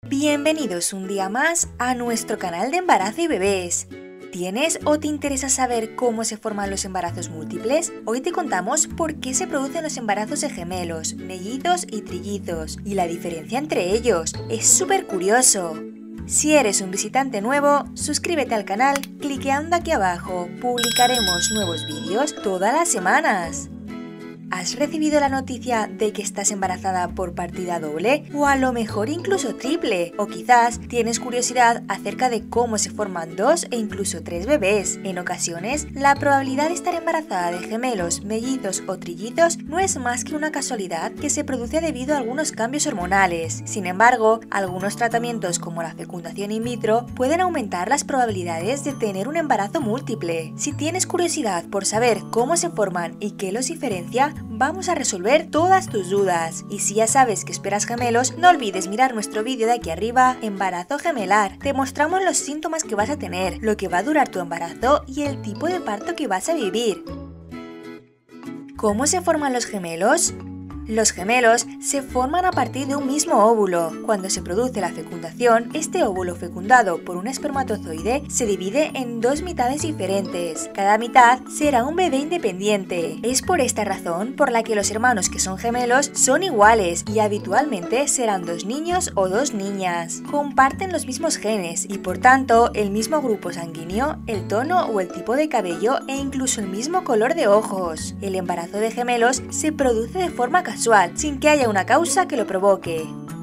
Bienvenidos un día más a nuestro canal de embarazo y bebés. ¿Tienes o te interesa saber cómo se forman los embarazos múltiples? Hoy te contamos por qué se producen los embarazos de gemelos, mellizos y trillizos y la diferencia entre ellos. Es súper curioso. Si eres un visitante nuevo, suscríbete al canal cliqueando aquí abajo. Publicaremos nuevos vídeos todas las semanas. ¿Has recibido la noticia de que estás embarazada por partida doble? O a lo mejor incluso triple. O quizás tienes curiosidad acerca de cómo se forman 2 e incluso 3 bebés. En ocasiones, la probabilidad de estar embarazada de gemelos, mellizos o trillizos no es más que una casualidad que se produce debido a algunos cambios hormonales. Sin embargo, algunos tratamientos como la fecundación in vitro pueden aumentar las probabilidades de tener un embarazo múltiple. Si tienes curiosidad por saber cómo se forman y qué los diferencia, vamos a resolver todas tus dudas. Y si ya sabes que esperas gemelos, no olvides mirar nuestro vídeo de aquí arriba, Embarazo Gemelar. Te mostramos los síntomas que vas a tener, lo que va a durar tu embarazo y el tipo de parto que vas a vivir. ¿Cómo se forman los gemelos? Los gemelos se forman a partir de un mismo óvulo. Cuando se produce la fecundación, este óvulo fecundado por un espermatozoide se divide en 2 mitades diferentes. Cada mitad será un bebé independiente. Es por esta razón por la que los hermanos que son gemelos son iguales y habitualmente serán 2 niños o 2 niñas. Comparten los mismos genes y por tanto el mismo grupo sanguíneo, el tono o el tipo de cabello e incluso el mismo color de ojos. El embarazo de gemelos se produce de forma casual, sin que haya una causa que lo provoque.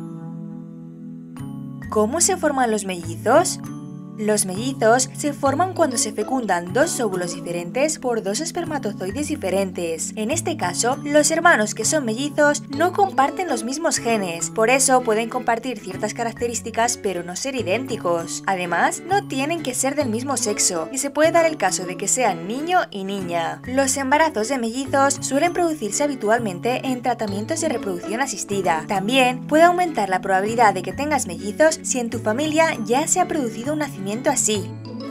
¿Cómo se forman los mellizos? Los mellizos se forman cuando se fecundan 2 óvulos diferentes por 2 espermatozoides diferentes. En este caso, los hermanos que son mellizos no comparten los mismos genes, por eso pueden compartir ciertas características pero no ser idénticos. Además, no tienen que ser del mismo sexo y se puede dar el caso de que sean niño y niña. Los embarazos de mellizos suelen producirse habitualmente en tratamientos de reproducción asistida. También puede aumentar la probabilidad de que tengas mellizos si en tu familia ya se ha producido un nacimiento así.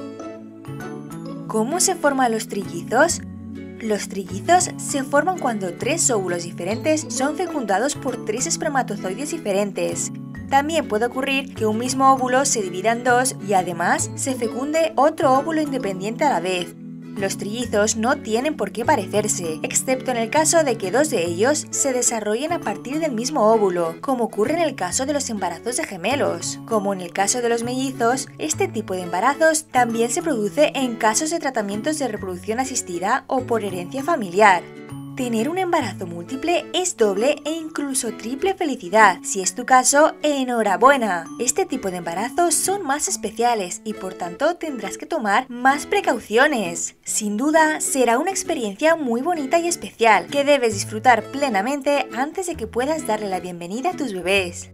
¿Cómo se forman los trillizos? Los trillizos se forman cuando 3 óvulos diferentes son fecundados por 3 espermatozoides diferentes. También puede ocurrir que un mismo óvulo se divida en 2 y además se fecunde otro óvulo independiente a la vez. Los trillizos no tienen por qué parecerse, excepto en el caso de que 2 de ellos se desarrollen a partir del mismo óvulo, como ocurre en el caso de los embarazos de gemelos. Como en el caso de los mellizos, este tipo de embarazos también se produce en casos de tratamientos de reproducción asistida o por herencia familiar. Tener un embarazo múltiple es doble e incluso triple felicidad. Si es tu caso, ¡enhorabuena! Este tipo de embarazos son más especiales y por tanto tendrás que tomar más precauciones. Sin duda, será una experiencia muy bonita y especial que debes disfrutar plenamente antes de que puedas darle la bienvenida a tus bebés.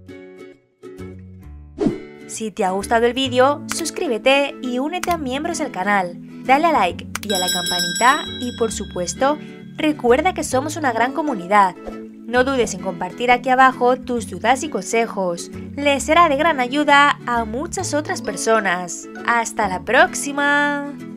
Si te ha gustado el vídeo, suscríbete y únete a miembros del canal. Dale a like y a la campanita y por supuesto, recuerda que somos una gran comunidad. No dudes en compartir aquí abajo tus dudas y consejos. Les será de gran ayuda a muchas otras personas. ¡Hasta la próxima!